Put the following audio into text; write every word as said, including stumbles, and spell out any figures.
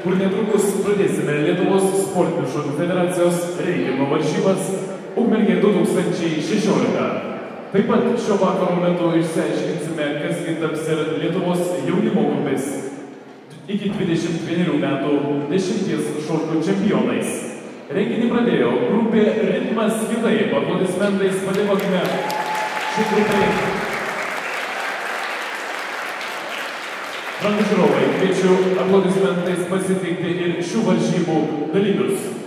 kur netrukus pradėsime Lietuvos sportinių šokių federacijos reikiamo varžybas Ukmergė du tūkstančiai šešiolika. Taip pat šio vakaro metu išsiaiškinsime, kas gi taps ir Lietuvos jaunimo grupės iki dvidešimt vienerių metų dešimties šokių čempionais. Renginį pradėjo grupė Ritmas Kitaip. Aplodismentais padėkokime šį grupę. Brangūs žiūrovai, kviečiu aplodismentais pasitikti ir šių varžybų dalyvius.